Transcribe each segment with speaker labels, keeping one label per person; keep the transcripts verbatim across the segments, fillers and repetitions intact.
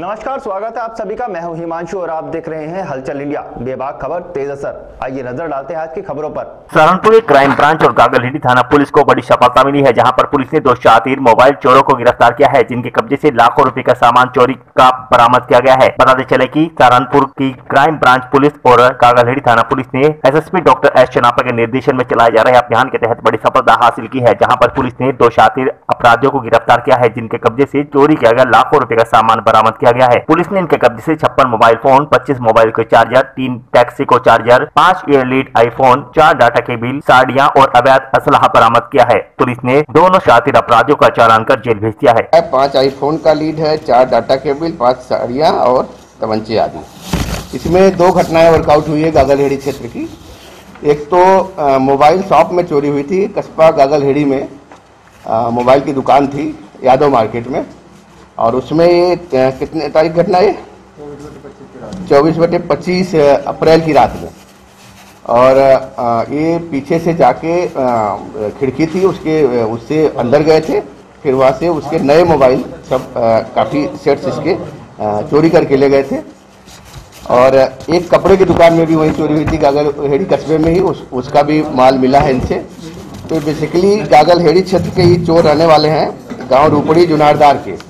Speaker 1: नमस्कार, स्वागत है आप सभी का। मैं हूं हिमांशु और आप देख रहे हैं हलचल इंडिया। बेबाक खबर तेज असर। आइए नजर डालते हैं आज की खबरों पर।
Speaker 2: सहारनपुर क्राइम ब्रांच और गागलहेड़ी थाना पुलिस को बड़ी सफलता मिली है, जहां पर पुलिस ने दो शातिर मोबाइल चोरों को गिरफ्तार किया है, जिनके कब्जे से लाखों रुपए का सामान चोरी का बरामद किया गया है। बताते चले कि सहारनपुर की क्राइम ब्रांच पुलिस और गागलहेड़ी थाना पुलिस ने एसएसपी डॉक्टर एस चनापा के निर्देशन में चलाए जा रहे अभियान के तहत बड़ी सफलता हासिल की है, जहाँ पर पुलिस ने दो शातिर अपराधियों को गिरफ्तार किया है, जिनके कब्जे से चोरी किया गया लाखों रुपए का सामान बरामद किया गया है। पुलिस ने इनके कब्जे से छप्पन मोबाइल फोन, पच्चीस मोबाइल के चार्जर, तीन टैक्सी को चार्जर, पांच एयरलीड आईफोन, चार डाटा केबल, साड़ियां और अवैध असलहा बरामद किया है। पुलिस ने दोनों शातिर अपराधियों का चालान कर जेल भेज दिया है।
Speaker 3: पांच आईफोन का लीड है, चार डाटा केबल, पांच साड़ियां और तमंचे आदि। इसमें दो घटनाएं वर्कआउट हुई है गागलहेड़ी क्षेत्र की। एक तो मोबाइल शॉप में चोरी हुई थी, कस्बा गागलहेड़ी में मोबाइल की दुकान थी यादव मार्केट में, और उसमें ये कितने तारीख घटना है? चौबीस बटे पच्चीस अप्रैल की रात में। और ये पीछे से जाके खिड़की थी उसके, उससे अंदर गए थे, फिर वहाँ से उसके नए मोबाइल सब काफ़ी सेट्स इसके चोरी करके ले गए थे। और एक कपड़े की दुकान में भी वही चोरी हुई थी गागलहेड़ी कस्बे में ही, उस, उसका भी माल मिला है इनसे। तो बेसिकली गागलहेड़ी क्षेत्र के ही चोर रहने वाले हैं, गांव रूपड़ी जुनारदार के।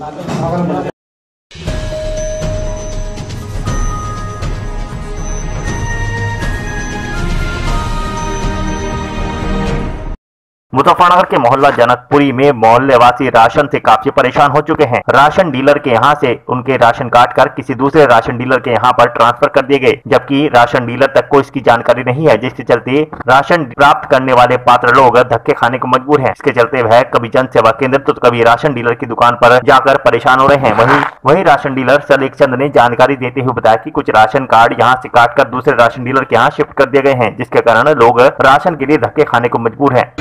Speaker 2: मुजफ्फरनगर के मोहल्ला जनकपुरी में मोहल्लेवासी राशन से काफी परेशान हो चुके हैं। राशन डीलर के यहां से उनके राशन काट कर किसी दूसरे राशन डीलर के यहां पर ट्रांसफर कर दिए गए, जबकि राशन डीलर तक को इसकी जानकारी नहीं है, जिसके चलते राशन प्राप्त करने वाले पात्र लोग धक्के खाने को मजबूर हैं। इसके चलते वह कभी जन सेवा केंद्र तो कभी राशन डीलर की दुकान पर जाकर परेशान हो रहे हैं। वहीं वही राशन डीलर सलेख चंद ने जानकारी देते हुए बताया कि कुछ राशन कार्ड यहाँ से काट कर दूसरे राशन डीलर के यहाँ शिफ्ट कर दिए गए हैं, जिसके कारण लोग राशन के लिए धक्के खाने को मजबूर है।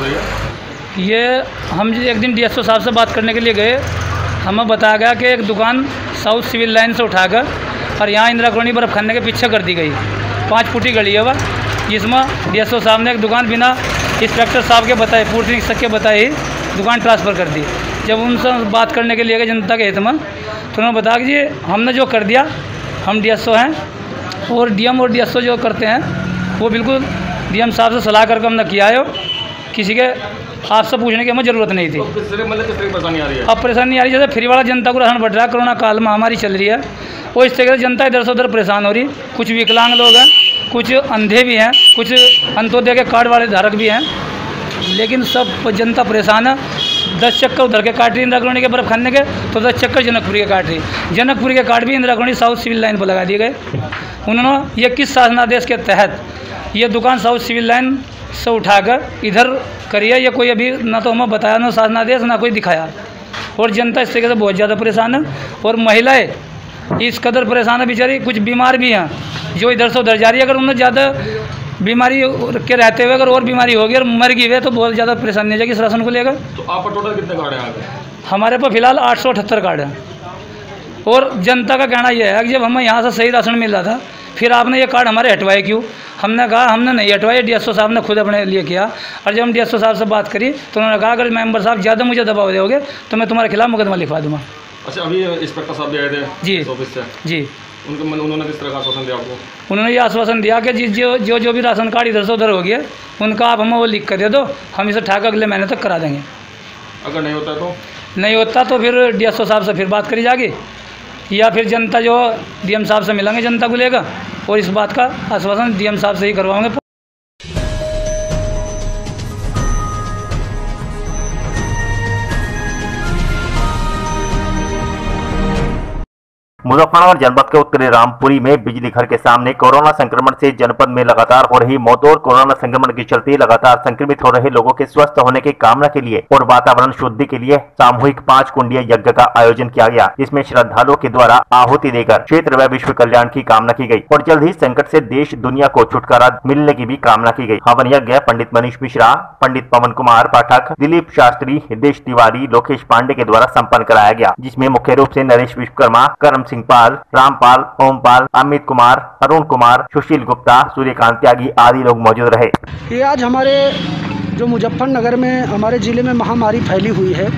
Speaker 4: ये हम एक दिन डीएसओ साहब से बात करने के लिए गए, हमें बताया गया कि एक दुकान साउथ सिविल लाइन से उठाकर और यहाँ इंदिरा कॉलोनी बर्फ खाने के पीछे कर दी गई। पाँच फुटी गली है वह, जिसमें डीएसओ साहब ने एक दुकान बिना इंस्पेक्टर साहब के बताए, पूर्ति निरीक्षक के बताए ही दुकान ट्रांसफ़र कर दी। जब उनसे बात करने के लिए गए जनता के हित में, तो उन्होंने बताया कि जी हमने जो कर दिया, हम डीएसओ हैं और डीएम और डीएसओ जो करते हैं वो बिल्कुल डीएम साहब से सलाह करके हमने किया है। किसी के आपसे पूछने की हमें ज़रूरत नहीं थी। तो किस तरह मतलब किस तरह परेशानी आ रही है? अब परेशानी आ रही है, जैसे फ्री वाला जनता को राशन बढ़ रहा है, कोरोना काल महामारी चल रही है, वो इस तरह से जनता इधर से उधर परेशान हो रही। कुछ विकलांग लोग हैं, कुछ अंधे भी हैं, कुछ अंत्योदय के कार्ड वाले धारक भी हैं, लेकिन सब जनता परेशान है। दस चक्कर उधर के काट रही इंदिरा कॉलोनी के बर्फ खाने के, तो दस चक्कर जनकपुरी के काट रही। जनकपुरी के कार्ड भी Indira colony south civil line पर लगा दिए गए। उन्होंने ये किस शासनादेश के तहत ये दुकान साउथ सिविल लाइन से उठाकर इधर करिए, ये कोई अभी ना तो हमें बताया, ना शासनादेश, ना कोई दिखाया। और जनता इस तरीके से बहुत ज़्यादा परेशान है, और महिलाएं इस कदर परेशान है बेचारी, कुछ बीमार भी हैं जो इधर से उधर जा रही है। अगर उन्हें ज़्यादा बीमारी के रहते हुए अगर और बीमारी होगी और मर गई है तो बहुत ज़्यादा परेशानी हो जाएगी इस राशन को लेकर।
Speaker 5: तो आप पर टोटल कितने कार्ड हैं आगे?
Speaker 4: हमारे पर फिलहाल आठ सौ अठहत्तर कार्ड हैं। और जनता का कहना यह है कि जब हमें यहाँ से सही राशन मिल रहा था, फिर आपने ये कार्ड हमारे हटवाए क्यों? हमने कहा हमने नहीं हटवाए, डीएसओ साहब ने खुद अपने लिए किया। और जब हम डीएसओ साहब से बात करी तो उन्होंने कहा अगर मेंबर साहब ज़्यादा मुझे दबाव दोगे तो मैं तुम्हारे खिलाफ मुकदमा लिखवा दूँगा।
Speaker 5: अच्छा, अभी इंस्पेक्टर साहब भी आए थे
Speaker 4: जी
Speaker 5: ऑफिस से? जी। उनको उन्होंने किस तरह का आश्वासन दिया आपको? उन्होंने
Speaker 4: ये आश्वासन दिया कि जिस जो जो जो भी राशन कार्ड इधर से उधर हो गया उनका आप हमें वो लिख कर दे दो, हम इसे ठाक अगले महीने तक करा देंगे।
Speaker 5: अगर नहीं होता तो
Speaker 4: नहीं होता तो फिर डीएसओ साहब से फिर बात करी जाएगी, या फिर जनता जो डीएम साहब से मिलेंगे जनता को लेकर, और इस बात का आश्वासन डीएम साहब से ही करवाएंगे।
Speaker 2: मुजफ्फरनगर जनपद के उत्तरी रामपुरी में बिजली घर के सामने कोरोना संक्रमण से जनपद में लगातार हो रही मौतों और कोरोना संक्रमण के चलते लगातार संक्रमित हो रहे लोगों के स्वस्थ होने की कामना के लिए और वातावरण शुद्धि के लिए सामूहिक पांच कुंडीय यज्ञ का आयोजन किया गया, जिसमें श्रद्धालुओं के द्वारा आहुति देकर क्षेत्र व विश्व कल्याण की कामना की गई और जल्द ही संकट से देश दुनिया को छुटकारा मिलने की भी कामना की गई। हवन यज्ञ पंडित मनीष मिश्रा, पंडित पवन कुमार पाठक, दिलीप शास्त्री, हिदेश तिवारी, लोकेश पांडे के द्वारा संपन्न कराया गया, जिसमें मुख्य रूप से नरेश विश्वकर्मा, करम सिंह पाल, रामपाल, ओमपाल, अमित कुमार, अरुण कुमार, सुशील गुप्ता, सूर्यकांत त्यागी आदि लोग मौजूद रहे।
Speaker 6: ये आज हमारे जो मुजफ्फरनगर में हमारे ज़िले में महामारी फैली हुई है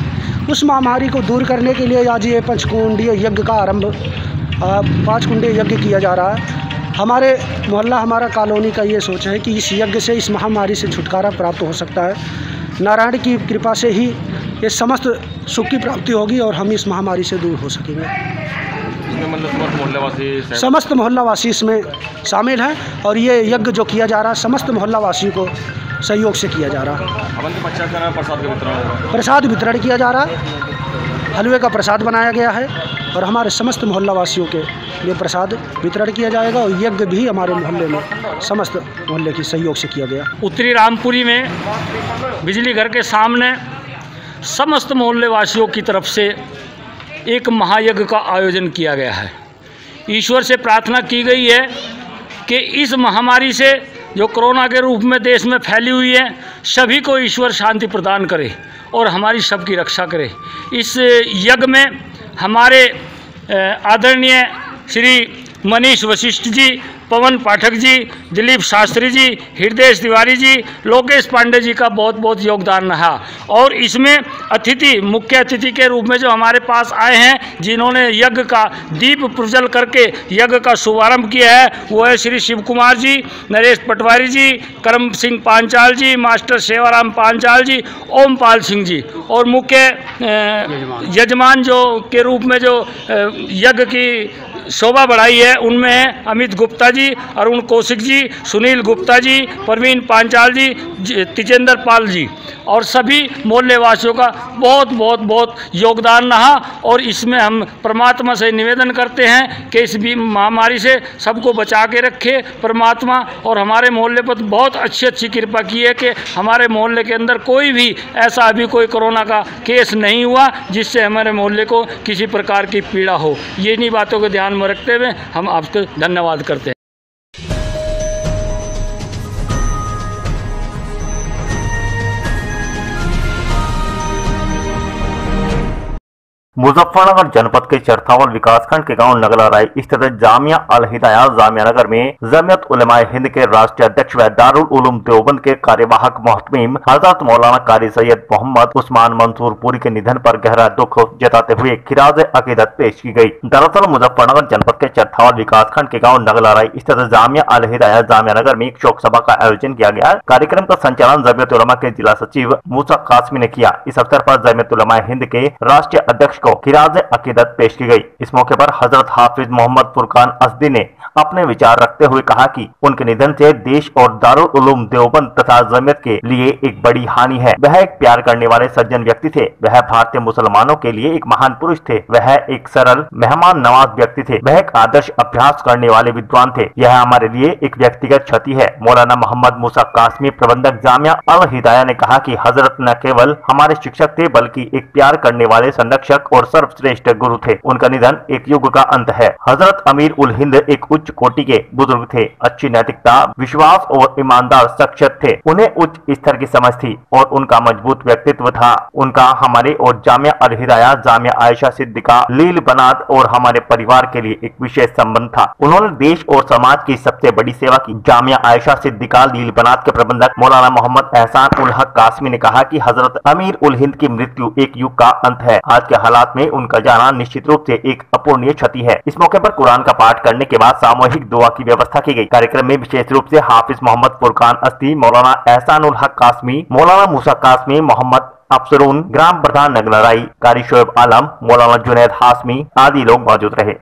Speaker 6: उस महामारी को दूर करने के लिए आज ये पंचकुंडीय यज्ञ का आरंभ पाँच कुंडीय यज्ञ किया जा रहा है। हमारे मोहल्ला हमारा कॉलोनी का ये सोच है कि इस यज्ञ से इस महामारी से छुटकारा प्राप्त हो सकता है। नारायण की कृपा से ही ये समस्त सुख की प्राप्ति होगी और हम इस महामारी से दूर हो सकेंगे।
Speaker 5: समस्त मोहल्लावासी
Speaker 6: समस्त मोहल्लावासी इसमें शामिल हैं और ये यज्ञ जो किया जा रहा है समस्त मोहल्लावासियों को सहयोग से किया जा रहा है।
Speaker 5: प्रसाद का वितरण होगा।
Speaker 6: प्रसाद वितरण किया जा रहा है, हलवे का प्रसाद बनाया गया है और हमारे समस्त मोहल्लावासियों के लिए प्रसाद वितरण किया जाएगा और यज्ञ भी हमारे मोहल्ले में समस्त मोहल्ले की सहयोग से किया गया।
Speaker 7: उत्तरी रामपुरी में बिजली घर के सामने समस्त मोहल्ले वासियों की तरफ से एक महायज्ञ का आयोजन किया गया है। ईश्वर से प्रार्थना की गई है कि इस महामारी से जो कोरोना के रूप में देश में फैली हुई है सभी को ईश्वर शांति प्रदान करे और हमारी सबकी रक्षा करे। इस यज्ञ में हमारे आदरणीय श्री मनीष वशिष्ठ जी, पवन पाठक जी, दिलीप शास्त्री जी, हृदय तिवारी जी, लोकेश पांडे जी का बहुत बहुत योगदान रहा। और इसमें अतिथि मुख्य अतिथि के रूप में जो हमारे पास आए हैं जिन्होंने यज्ञ का दीप प्रज्वल करके यज्ञ का शुभारंभ किया है वो है श्री शिव कुमार जी, नरेश पटवारी जी, करम सिंह पांचाल जी, मास्टर सेवाराम पांचाल जी, ओमपाल सिंह जी और मुख्य यजमान जो के रूप में जो यज्ञ की शोभा बढ़ाई है उनमें अमित गुप्ता जी, अरुण कौशिक जी, सुनील गुप्ता जी, प्रवीण पांचाल जी, तिजेंद्र पाल जी और सभी मोहल्ले वासियों का बहुत बहुत बहुत योगदान रहा। और इसमें हम परमात्मा से निवेदन करते हैं कि इस भी महामारी से सबको बचा के रखे परमात्मा और हमारे मोहल्ले पर बहुत अच्छी अच्छी कृपा की है कि हमारे मोहल्ले के अंदर कोई भी ऐसा अभी कोई कोरोना का केस नहीं हुआ जिससे हमारे मोहल्ले को किसी प्रकार की पीड़ा हो। ये इन्हीं बातों को ध्यान में रखते हुए हम आपको धन्यवाद करते हैं।
Speaker 2: मुजफ्फरनगर जनपद के चरथावल विकासखंड के गांव नगलाराई स्थित जामिया अल हिदाया जामिया नगर में जमियत उलमाए हिंद के राष्ट्रीय अध्यक्ष व दारुल उलूम देवबंद के कार्यवाहक मोहतमीम हजरत मौलाना कारी सैयद मोहम्मद उस्मान मंसूर पुरी के निधन पर गहरा दुख जताते हुए खिराज अकीदत पेश की गई। दरअसल मुजफ्फरनगर जनपद के चरथावल विकासखंड के गाँव नगलाराई स्थित जामिया अल हिदाया जामिया नगर में एक शोक सभा का आयोजन किया गया। कार्यक्रम का संचालन जमियत उलमा के जिला सचिव मूसा कासमी ने किया। इस अवसर पर जमियत उलमाए हिंद के राष्ट्रीय अध्यक्ष को खिराज अकीदत पेश की गई। इस मौके पर हजरत हाफिज मोहम्मद फुरकान असदी ने अपने विचार रखते हुए कहा कि उनके निधन से देश और दारुल उलूम देवबंद तथा जमियत के लिए एक बड़ी हानि है। वह एक प्यार करने वाले सज्जन व्यक्ति थे। वह भारतीय मुसलमानों के लिए एक महान पुरुष थे। वह एक सरल मेहमान नवाज व्यक्ति थे। वह एक आदर्श अभ्यास करने वाले विद्वान थे। यह हमारे लिए एक व्यक्तिगत क्षति है। मौलाना मोहम्मद मूसा कासमी प्रबंधक जामिया अल हिदाया ने कहा कि हजरत न केवल हमारे शिक्षक थे बल्कि एक प्यार करने वाले संरक्षक और सर्वश्रेष्ठ गुरु थे। उनका निधन एक युग का अंत है। हजरत अमीर उल हिंद एक उच्च कोटि के बुजुर्ग थे। अच्छी नैतिकता, विश्वास और ईमानदार शख्सियत थे। उन्हें उच्च स्तर की समझ थी और उनका मजबूत व्यक्तित्व था। उनका हमारे और जामिया अल हिदाया जामिया आयशा सिद्दीका लील बनात और हमारे परिवार के लिए एक विशेष संबंध था। उन्होंने देश और समाज की सबसे बड़ी सेवा की। जामिया आयशा सिद्दीका लील बनात के प्रबंधक मौलाना मोहम्मद एहसान उल हक कासमी ने कहा कि हजरत अमीर उल हिंद की मृत्यु एक युग का अंत है। आज के हालात में उनका जाना निश्चित रूप से एक अपूर्णीय क्षति है। इस मौके पर कुरान का पाठ करने के बाद सामूहिक दुआ की व्यवस्था की गई। कार्यक्रम में विशेष रूप से हाफिज मोहम्मद फुरकान अस्दी, मौलाना एहसान उल हक कासमी, मौलाना मूसा कासमी, मोहम्मद अफसरून, ग्राम प्रधान नगलाराई, कारी शोएब आलम, मौलाना जुनैद हाशमी आदि लोग मौजूद रहे।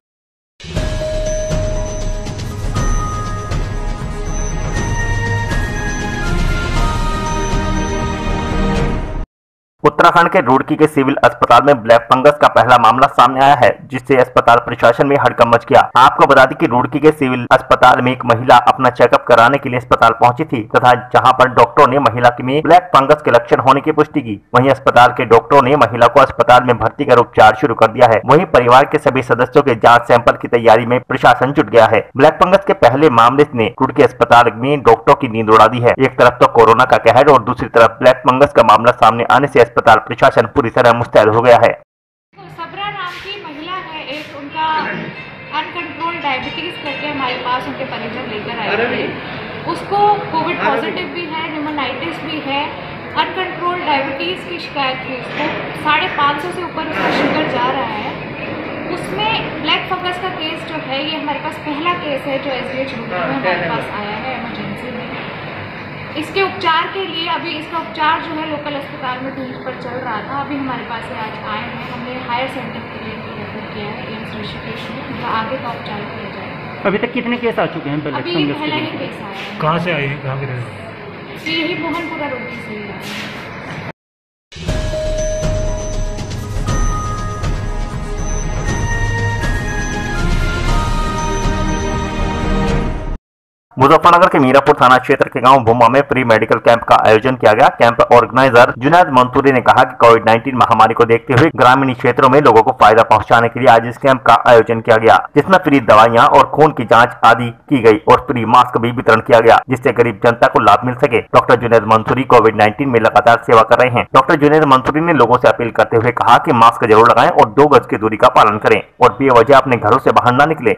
Speaker 2: उत्तराखंड के रुड़की के सिविल अस्पताल में ब्लैक फंगस का पहला मामला सामने आया है, जिससे अस्पताल प्रशासन में हड़कंप मच गया। आपको बता दें कि रुड़की के सिविल अस्पताल में एक महिला अपना चेकअप कराने के लिए अस्पताल पहुंची थी तथा जहां पर डॉक्टरों ने महिला में ब्लैक फंगस के लक्षण होने की पुष्टि की। वहीं अस्पताल के डॉक्टरों ने महिला को अस्पताल में भर्ती कर उपचार शुरू कर दिया है। वहीं परिवार के सभी सदस्यों के जाँच सैंपल की तैयारी में प्रशासन जुट गया है। ब्लैक फंगस के पहले मामले ने रुड़की अस्पताल में डॉक्टरों की नींद उड़ा दी है। एक तरफ तो कोरोना का कहर और दूसरी तरफ ब्लैक फंगस का मामला सामने आने से अस्पताल प्रशासन पूरी तरह मुस्तैद हो गया है।
Speaker 8: सबरा नाम की महिला है, एक उनका अनकंट्रोल डायबिटीज करके हमारे पास उनके परिजन लेकर आए थे। उसको कोविड पॉजिटिव भी है, न्यूमोनाइटिस भी है, अनकंट्रोल डायबिटीज़ की शिकायत थी उसको, साढ़े पाँच सौ से ऊपर उसका शुगर जा रहा है। उसमें ब्लैक फंगस का केस जो है ये हमारे पास पहला केस है जो एस डी एच में हमारे पास आया है इमरजेंसी में। इसके उपचार के लिए अभी इसका उपचार जो है लोकल अस्पताल में ढीठ पर चल रहा था, अभी हमारे पास ये आज आए हैं। हमने हायर सेंटर के लिए इनको रेफर किया है एम्स ऋषिकेश में, उनका आगे का उपचार किया जाएगा।
Speaker 9: अभी तक कितने केस आ चुके हैं? पहले
Speaker 8: अभी पहला ही केस आया है।
Speaker 9: कहाँ से आए हैं, कहाँ के रहने वाले?
Speaker 8: यही मोहनपुरा रोड से ही आया है।
Speaker 2: मुजफ्फरनगर के मीरापुर थाना क्षेत्र के गांव भूमा में प्री मेडिकल कैंप का आयोजन किया गया। कैंप ऑर्गेनाइजर जुनैद मंसूरी ने कहा कि कोविड नाइन्टीन महामारी को देखते हुए ग्रामीण क्षेत्रों में लोगों को फायदा पहुंचाने के लिए आज इस कैंप का आयोजन किया गया, जिसमें फ्री दवाइयां और खून की जांच आदि की गई और फ्री मास्क भी वितरण किया गया, जिससे गरीब जनता को लाभ मिल सके। Doctor Junaid Mansuri covid nineteen में लगातार सेवा कर रहे हैं। डॉक्टर जुनैद मंसूरी ने लोगों से अपील करते हुए कहा कि मास्क जरूर लगाएं और दो गज की दूरी का पालन करें और बेवजह अपने घरों से बाहर न निकले।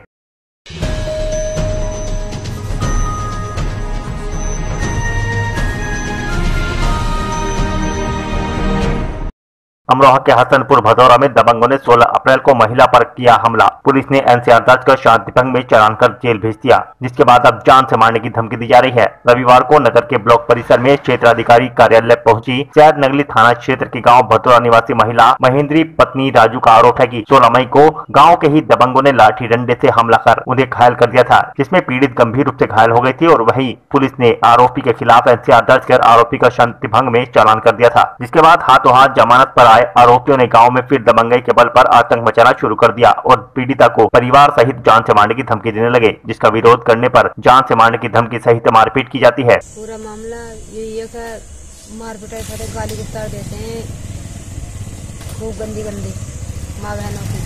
Speaker 2: अमरोहा के हसनपुर भदौरा में दबंगों ने सोलह अप्रैल को महिला पर किया हमला। पुलिस ने एनसीआर दर्ज कर शांति भंग में चालान कर जेल भेज दिया, जिसके बाद अब जान से मारने की धमकी दी जा रही है। रविवार को नगर के ब्लॉक परिसर में क्षेत्राधिकारी कार्यालय पहुंची सैद नगली थाना क्षेत्र के गांव भदौरा निवासी महिला महेंद्री पत्नी राजू का आरोप है कि सोलह मई को गाँव के ही दबंगों ने लाठी डंडे से हमला कर उन्हें घायल कर दिया था, जिसमें पीड़ित गंभीर रूप से घायल हो गई थी और वही पुलिस ने आरोपी के खिलाफ एनसीआर दर्ज कर आरोपी का शांति भंग में चालान कर दिया था। जिसके बाद हाथों हाथ जमानत पर आरोपियों ने गांव में फिर दबंगई के बल पर आतंक मचाना शुरू कर दिया और पीड़िता को परिवार सहित जान से मारने की धमकी देने लगे, जिसका विरोध करने पर जान से मारने की धमकी सहित मारपीट की जाती है।
Speaker 10: पूरा मामला यही है कि मार पिटाई करते, गाली गुफ्तार देते हैं, खूब गंदी गंदी माँ बहनों की,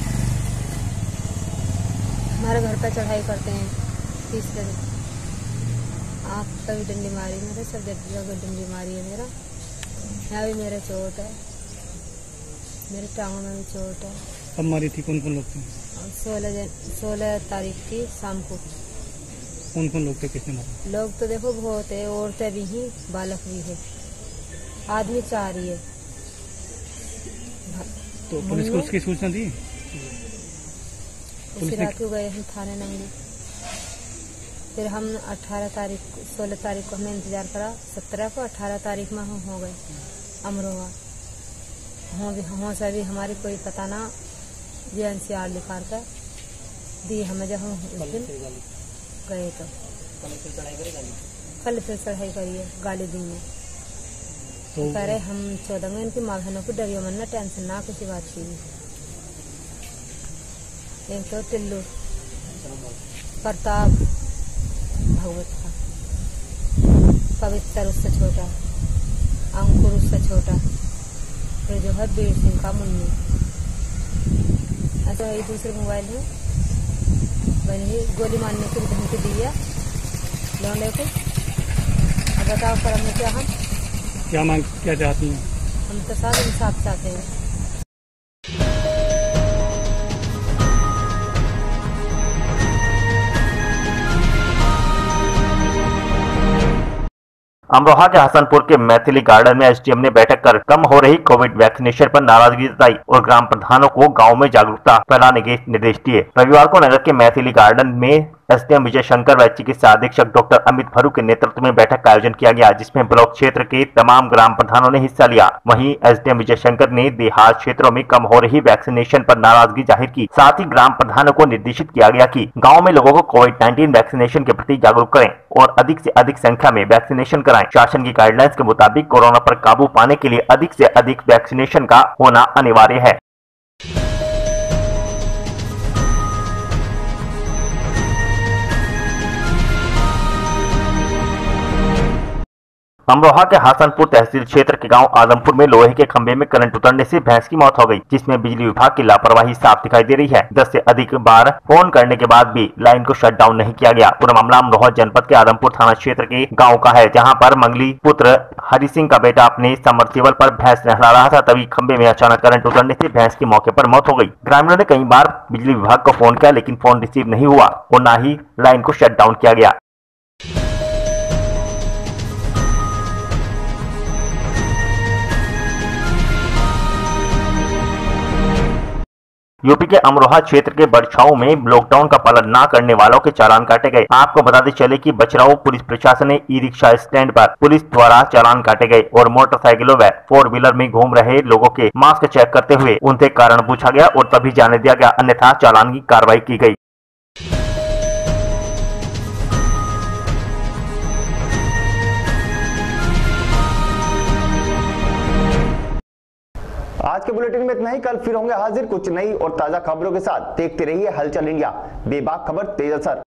Speaker 10: हमारे घर पर चढ़ाई करते हैं। तीसरे दिन आँख पर भी डंडी मारी, मेरे सब जगह डंडी मारी है, मेरा यहाँ भी मेरे चोट है, मेरे टांगों में भी चोट है।
Speaker 9: कब मारी थी? कौन कौन लोग थे?
Speaker 10: सोलह सोलह तारीख की शाम को।
Speaker 9: कौन कौन लोग थे, किसने मारा?
Speaker 10: लोग तो देखो बहुत है, औरतें भी हैं, बालक भी है, आदमी चाह रही है।
Speaker 9: तो पुलिस को उसकी सूचना दी?
Speaker 10: उसी रात को गए हम थाने नंगली, फिर हम अठारह तारीख सोलह तारीख को हमने इंतजार करा, सत्रह को अठारह तारीख में हम हो गए अमरोहा। हाँ भी हाँ से भी हमारी कोई पता ना, जी एनसीआर लिखा कर दी हमें। जब हम उस दिन गए तो कल फिर चढ़ाई करिए, गाली दी में तो कह रहे हम चौदह में इनकी माँ बहनों को डरियो मन ना, टेंशन ना किसी बात की। एक तो टिल्लू प्रताप भगवत का, पवित्र उससे छोटा, अंकुर उससे छोटा, फिर जो है बीर सिंह का मुन्नी। ऐसा ही दूसरे मोबाइल में बनी गोली मारने की धमकी दी है लौंडे को। अब बताओ पर हमने क्या, हम
Speaker 9: क्या मांग क्या चाहती हैं?
Speaker 10: हम तो साथ इंसाफ चाहते हैं।
Speaker 2: अमरोहा के हसनपुर के मैथिली गार्डन में एसडीएम ने बैठक कर कम हो रही कोविड वैक्सीनेशन पर नाराजगी जताई और ग्राम प्रधानों को गांव में जागरूकता फैलाने के निर्देश दिए। रविवार को नगर के मैथिली गार्डन में एसडीएम विजय शंकर व चिकित्सा अधीक्षक डॉक्टर अमित भरू के नेतृत्व में बैठक का आयोजन किया गया, जिसमें ब्लॉक क्षेत्र के तमाम ग्राम प्रधानों ने हिस्सा लिया। वहीं एसडीएम विजय शंकर ने देहात क्षेत्रों में कम हो रही वैक्सीनेशन पर नाराजगी जाहिर की। साथ ही ग्राम प्रधानों को निर्देशित किया गया कि गाँव में लोगों को कोविड नाइन्टीन वैक्सीनेशन के प्रति जागरूक करें और अधिक से अधिक संख्या में वैक्सीनेशन कराएं। शासन की गाइडलाइंस के मुताबिक कोरोना पर काबू पाने के लिए अधिक से अधिक वैक्सीनेशन का होना अनिवार्य है। अमरोहा के हसनपुर तहसील क्षेत्र के गांव आदमपुर में लोहे के खंभे में करंट उतरने से भैंस की मौत हो गई, जिसमें बिजली विभाग की लापरवाही साफ दिखाई दे रही है। दस से अधिक बार फोन करने के बाद भी लाइन को शट डाउन नहीं किया गया। पूरा मामला अमरोहा जनपद के आदमपुर थाना क्षेत्र के गाँव का है, जहाँ पर मंगली पुत्र हरि सिंह का बेटा अपने समरसेबल पर भैंस नहला रहा था, तभी खंभे में अचानक करंट उतरने से भैंस की मौके पर मौत हो गई। ग्रामीणों ने कई बार बिजली विभाग को फोन किया, लेकिन फोन रिसीव नहीं हुआ और न ही लाइन को शट डाउन किया गया। यूपी के अमरोहा क्षेत्र के बरछाऊ में लॉकडाउन का पालन न करने वालों के चालान काटे गए। आपको बताते चले कि बछराऊ पुलिस प्रशासन ने ई रिक्शा स्टैंड पर पुलिस द्वारा चालान काटे गए और मोटरसाइकिलों व फोर व्हीलर में घूम रहे लोगों के मास्क चेक करते हुए उनसे कारण पूछा गया और तभी जाने दिया गया, अन्यथा चालान की कार्रवाई की गई।
Speaker 1: आज के बुलेटिन में इतना ही। कल फिर होंगे हाजिर कुछ नई और ताजा खबरों के साथ। देखते रहिए हलचल इंडिया, बेबाक खबर तेज असर।